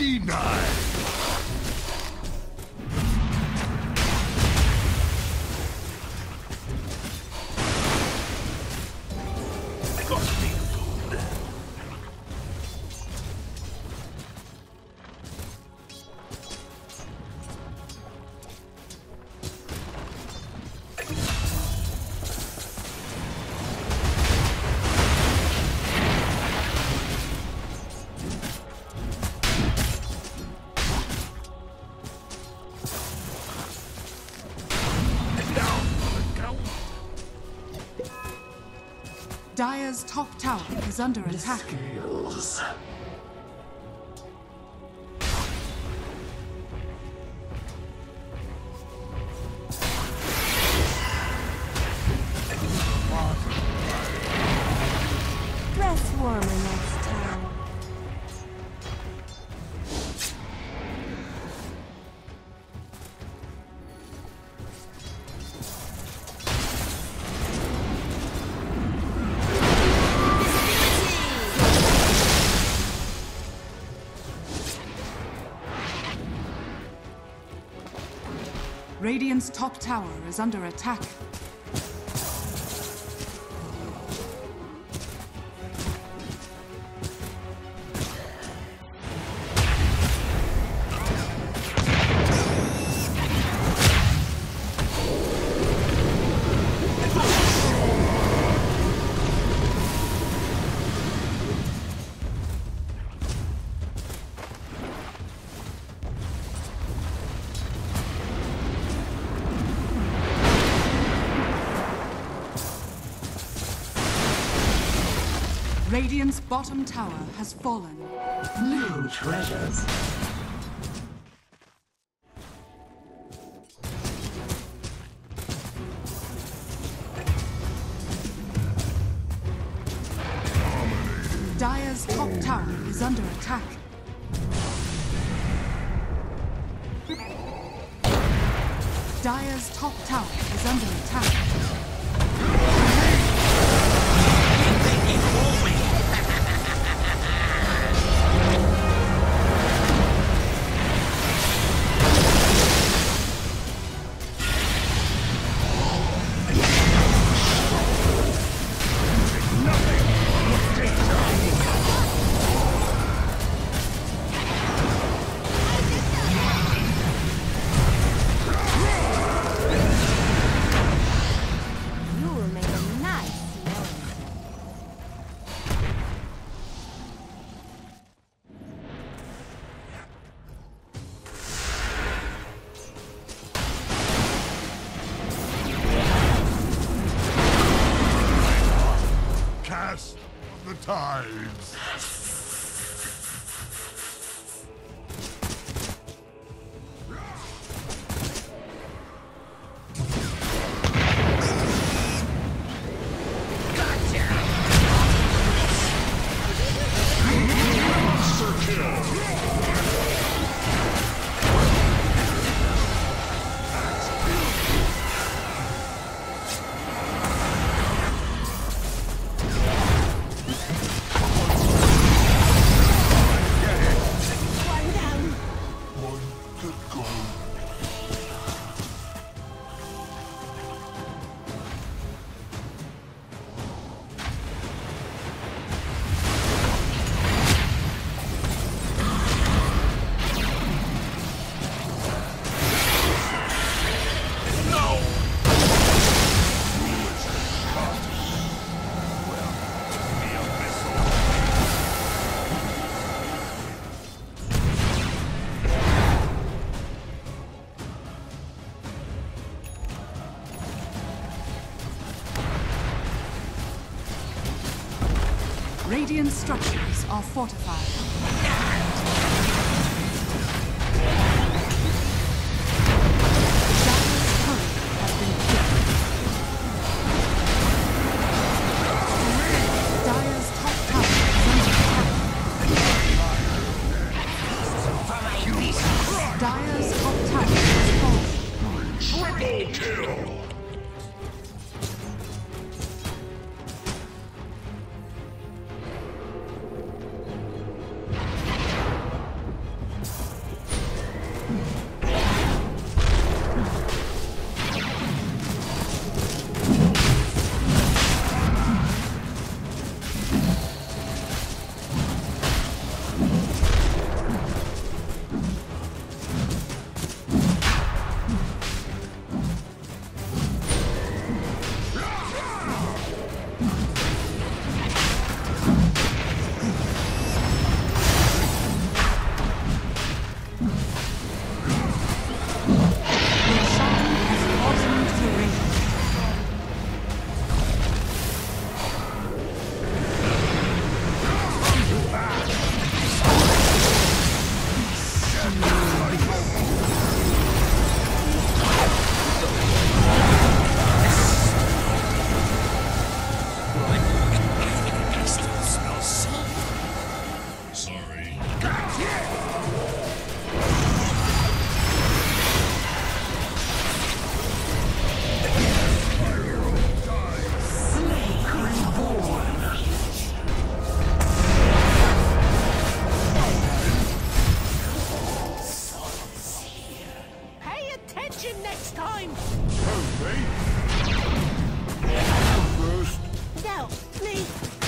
Denied! Dire's top tower is under attack. Dress warmer next time. Radiant's top tower is under attack. Radiant's bottom tower has fallen. New treasures. Dire's top tower is under attack. Dire's top tower is under attack. Cast the tides. Radiant structures are fortified. Dire's turret has been killed. Dire's top tower is under attack. Dire's top tower has fallen. Triple kill! you next time! Okay. First, Now, please!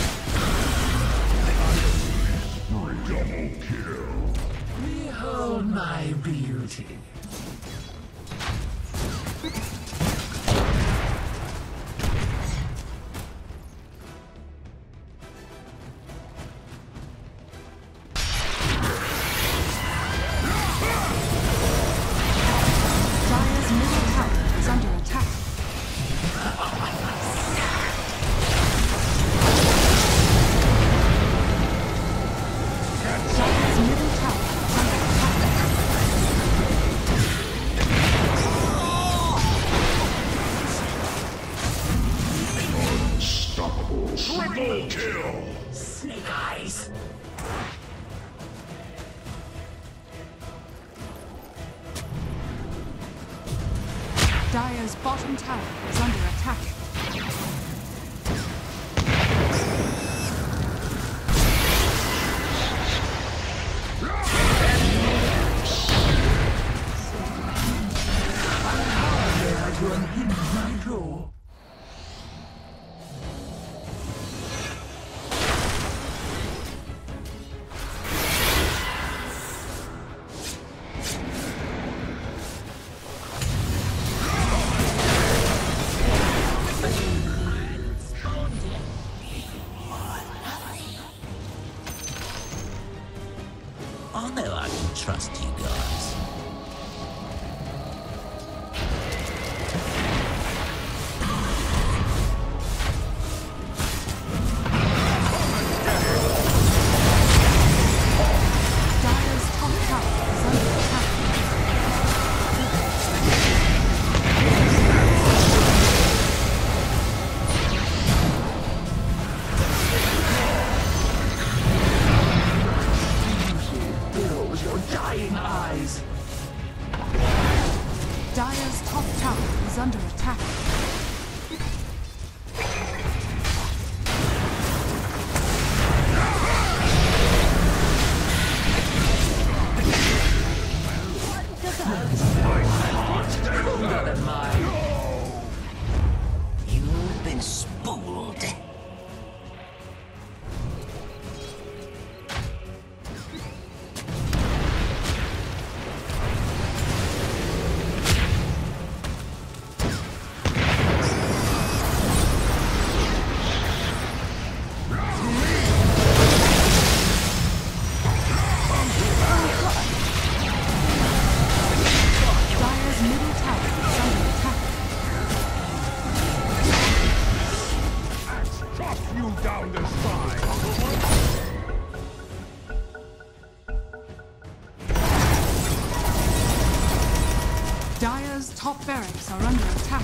double kill. Behold my beauty. Dire's middle tower is under attack. Dire's middle tower is under attack. Unstoppable. Triple kill. Snake eyes. Dire's bottom tower is under attack. To unhinge my jaw. I know I can trust you guys. Dire's top tower is under attack. Close your dying eyes. Dire's top tower is under attack. Stronger than mine. You've been spooled. Dire's middle tower is under attack. Chop you down the spine. Dire's top barracks are under attack.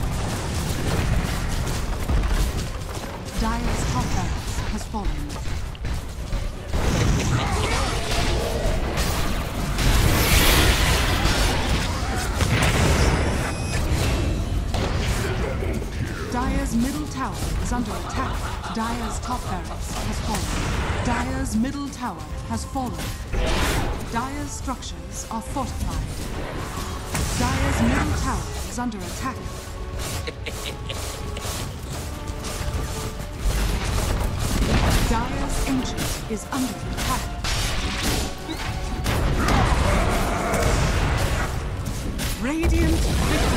Dire's top barracks has fallen. Dire's middle tower is under attack. Dire's top barracks has fallen. Dire's middle tower has fallen. Dire's structures are fortified. Dire's middle tower is under attack. Dire's ancient is under attack. Radiant victory.